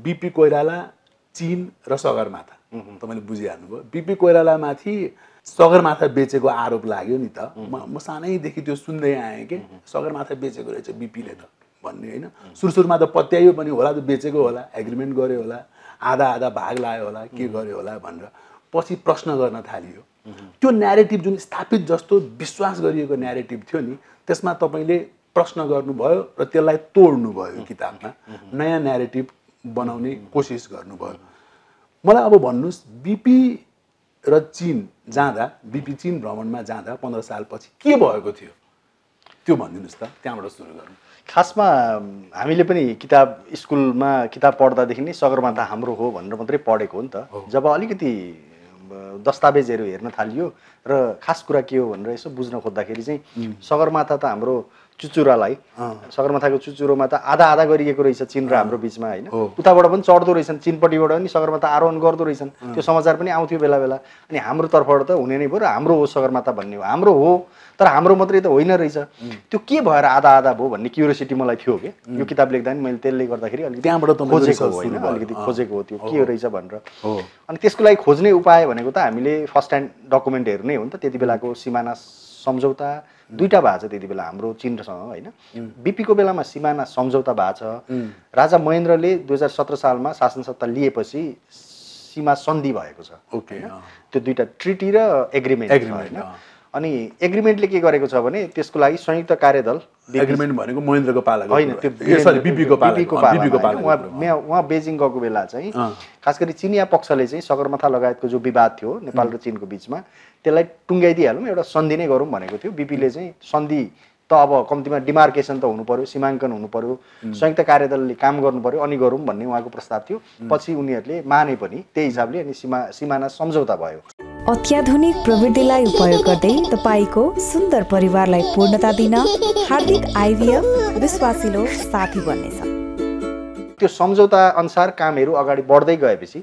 BP Koirala, चीन र सगरमाथा तपाईले बुझिहाल्नुभयो। बीपी कोइरालामाथि सगरमाथा बेचेको आरोप लाग्यो नि त। म सानैदेखि त्यो सुन्दै आएँ कि सगरमाथा बेचेको रहेछ बीपीले त भन्ने होइन। सुरुमा त पत्याइयो पनि होला, त बेचेको होला, एग्रिमेन्ट गर्यो होला, आधा आधा भाग लायो होला, के गर्यो होला भनेर पछि प्रश्न गर्न थालियो। त्यो न्यारेटिभ जुन स्थापित जस्तो विश्वास गरिएको न्यारेटिभ थियो नि, त्यसमा तपाईले प्रश्न गर्नुभयो र त्यसलाई तोड्नुभयो किताबमा, नयाँ न्यारेटिभ बनाउने कोसिस गर्नुभयो। मलाई अब भन्नुहोस्, बीपी र चीन जाँदा, बीपी चीन भ्रमणमा जाँदा 15 सालपछि के भएको थियो त्यो भनिदिनुहोस् त, त्यहाँबाट सुरु गरौँ। खासमा हामीले पनि किताब स्कुलमा किताब पढ्दादेखि नै सगरमाथा हाम्रो हो भनेर मात्रै पढेको हो नि त। जब अलिकति दस्तावेजहरू हेर्न थालियो र खास कुरा के हो भनेर यसो बुझ्न खोज्दाखेरि चाहिँ सगरमाथा त हाम्रो चुचुरालाई, सगरमाथाको चुचुरोमा त आधा आधा गरिएको रहेछ चीन र हाम्रो बिचमा होइन। उताबाट पनि चढ्दो रहेछन्, चीनपट्टिबाट पनि सगरमाथा आरोहण गर्दो रहेछन्, त्यो समाचार पनि आउँथ्यो बेला बेला। अनि हाम्रो तर्फबाट त हुने नै भयो र हाम्रो हो सगरमाथा भन्ने हो, हाम्रो हो, तर हाम्रो मात्रै त होइन रहेछ। त्यो के भएर आधा आधा भयो भन्ने क्युरियोसिटी मलाई थियो कि यो किताब लेख्दा नि मैले त्यसले गर्दाखेरि अलिकति त्यहाँबाट खोजेको हो होइन, अलिकति खोजेको हो त्यो के रहेछ भनेर। अनि त्यसको लागि खोज्ने उपाय भनेको त हामीले फर्स्ट ह्यान्ड डकुमेन्टहरू नै हो नि त। त्यति बेलाको सिमाना सम्झौता दुईटा भएको छ त्यति बेला हाम्रो चीनसँग होइन। बीपीको बेलामा सिमाना सम्झौता भएको छ। राजा महेन्द्रले 2017 सालमा शासन सत्ता लिएपछि सीमा सन्धि भएको छ। ओके, त्यो दुईटा ट्रिटी र एग्रिमेन्ट होइन। अनि एग्रिमेन्टले के गरेको छ भने त्यसको लागि संयुक्त कार्यदल, एग्रिमेन्ट भनेको महेन्द्रको पालाको होइन, त्यो सरी बीपीको पाला। उहाँ बेजिङ गएको बेला चाहिँ खास गरी चिनिया पक्षले चाहिँ सगरमाथा लगायतको जो विवाद थियो नेपाल र चीनको बिचमा त्यसलाई टुङ्गाइदिइहालौँ, एउटा सन्धि नै गरौँ भनेको थियो। बीपीले चाहिँ सन्धि त अब कम्तीमा डिमार्केसन त हुनु पर्यो, सीमाङ्कन हुनु पर्यो, संयुक्त कार्यदलले काम गर्नु पर्यो अनि गरौँ भन्ने उहाँको प्रस्ताव थियो। पछि उनीहरूले माने पनि त्यही हिसाबले अनि सिमाना सम्झौता भयो। अत्याधुनिक प्रविधिलाई उपयोग गर्दै तपाईको सुन्दर परिवारलाई पूर्णता दिन हार्दिक आइभीएफ विश्वासिलो साथी बन्नेछ। त्यो सम्झौता अनुसार कामहरू अगाडि बढ्दै गएपछि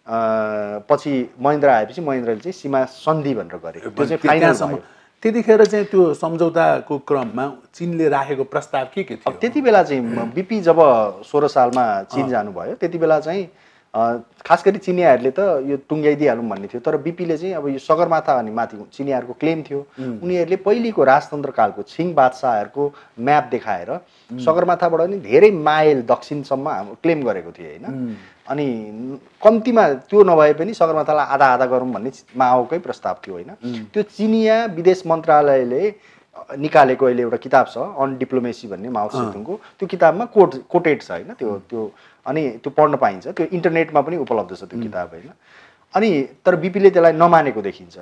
पछि महेन्द्र आएपछि महेन्द्रले चाहिँ सीमा सन्धि भनेर गरे। त्यो चाहिँ फाइनल भयो। त्यतिखेर चाहिँ त्यो सम्झौताको क्रममा चीनले राखेको प्रस्ताव के थियो? त्यति बेला चाहिँ बीपी जब 16 सालमा चीन जानुभयो त्यति बेला चाहिँ खास गरी चिनियाहरूले त यो टुङ्ग्याइदिइहालौँ भन्ने थियो। तर बीपीले चाहिँ अब यो सगरमाथा अनि माथि चिनियाहरूको क्लेम थियो। उनीहरूले पहिलेको राजतन्त्र कालको छिङ बादशाहहरूको म्याप देखाएर सगरमाथाबाट नि धेरै माइल दक्षिणसम्म क्लेम गरेको थियो होइन। अनि कम्तीमा त्यो नभए पनि सगरमाथालाई आधा आधा गरौँ भन्ने माओकै प्रस्ताव थियो होइन। त्यो चिनिया विदेश मन्त्रालयले निकालेको अहिले एउटा किताब छ अन डिप्लोमेसी भन्ने, माओ सेतुङको। त्यो किताबमा कोटेड छ होइन। त्यो अनि त्यो पढ्न पाइन्छ, त्यो इन्टरनेटमा पनि उपलब्ध छ त्यो किताब होइन। अनि तर बीपीले त्यसलाई नमानेको देखिन्छ।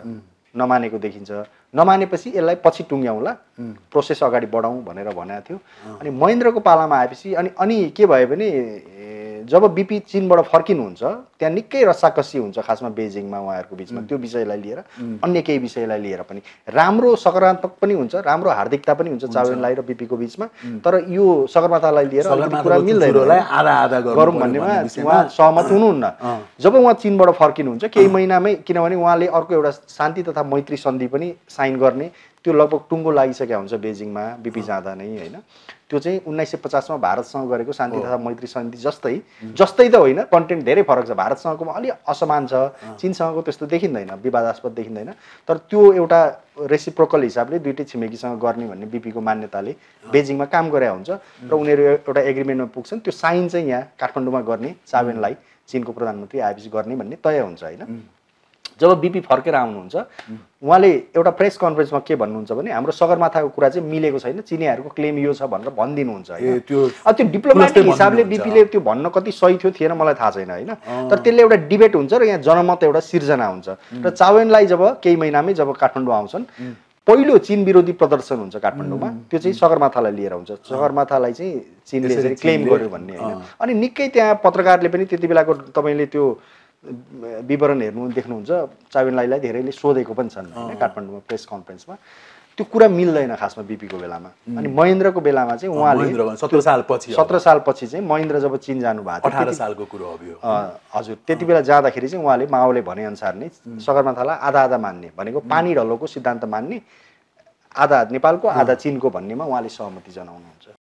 नमानेपछि यसलाई पछि टुङ्ग्याउँला, प्रोसेस अगाडि बढाउँ भनेर भनेको थियो। अनि महेन्द्रको पालामा आएपछि अनि के भयो भने जब बीपी चीनबाट फर्किनुहुन्छ त्यहाँ निकै रसाकसी हुन्छ खासमा बेजिङमा उहाँहरूको बिचमा, त्यो विषयलाई लिएर अन्य केही विषयलाई लिएर पनि राम्रो सकारात्मक पनि हुन्छ, राम्रो हार्दिकता पनि हुन्छ चाउ एन लाइ र बीपीको बिचमा। तर यो सगरमाथालाई लिएर कुरा मिल्दैन, आधा आधा गरौँ भन्नेमा उहाँ सहमत हुनुहुन्न। जब उहाँ चीनबाट फर्किनुहुन्छ केही महिनामै, किनभने उहाँले अर्को एउटा शान्ति तथा मैत्री सन्धि पनि साइन गर्ने, त्यो लगभग टुङ्गो लागिसकेको हुन्छ बेजिङमा बीपी जाँदा नै होइन। त्यो चाहिँ 1950 मा भारतसँग गरेको शान्ति तथा मैत्री सन्धि जस्तै त होइन, कन्टेन्ट धेरै फरक छ। भारतसँगकोमा अलि असमान छ, चीनसँगको त्यस्तो देखिँदैन, विवादास्पद देखिँदैन। तर त्यो एउटा रेसिप्रोकल हिसाबले दुईटै छिमेकीसँग गर्ने भन्ने बीपीको मान्यताले बेजिङमा काम गरे हुन्छ र उनीहरू एउटा एग्रिमेन्टमा पुग्छन्। त्यो साइन चाहिँ यहाँ काठमाडौँमा गर्ने, चाउ एन लाइ चीनको प्रधानमन्त्री आएपछि गर्ने भन्ने तय हुन्छ होइन। जब बीपी फर्केर आउनुहुन्छ उहाँले एउटा प्रेस कन्फरेन्समा के भन्नुहुन्छ भने हाम्रो सगरमाथाको कुरा चाहिँ मिलेको छैन, चिनियाहरूको क्लेम यो छ भनेर भनिदिनुहुन्छ होइन। त्यो डिप्लोमेटिक हिसाबले बीपीले त्यो भन्न कति सही थियो थिएन मलाई थाहा छैन होइन। तर त्यसले एउटा डिबेट हुन्छ र यहाँ जनमत एउटा सिर्जना हुन्छ। र चाउ एन लाइ जब केही महिनामै जब काठमाडौँ आउँछन् पहिलो चीन विरोधी प्रदर्शन हुन्छ काठमाडौँमा, त्यो चाहिँ सगरमाथालाई लिएर हुन्छ। सगरमाथालाई चाहिँ चीनले चाहिँ क्लेम गर्यो भन्ने होइन। अनि निकै त्यहाँ पत्रकारले पनि त्यति बेलाको तपाईँले त्यो विवरण हेर्नु देख्नुहुन्छ, चाउ एन लाइलाई धेरैले सोधेको पनि छन् होइन काठमाडौँमा प्रेस कन्फरेन्समा। त्यो कुरा मिल्दैन खासमा बीपीको बेलामा। अनि महेन्द्रको बेलामा चाहिँ उहाँले 17 सालपछि चाहिँ महेन्द्र जब चीन जानुभएको 18 सालको कुरो हो यो हजुर, त्यति बेला जाँदाखेरि चाहिँ उहाँले माओले भनेअनुसार नै सगरमाथालाई आधा आधा मान्ने भनेको पानी ढलोको सिद्धान्त मान्ने, आधा नेपालको आधा चीनको भन्नेमा उहाँले सहमति जनाउनुहुन्छ।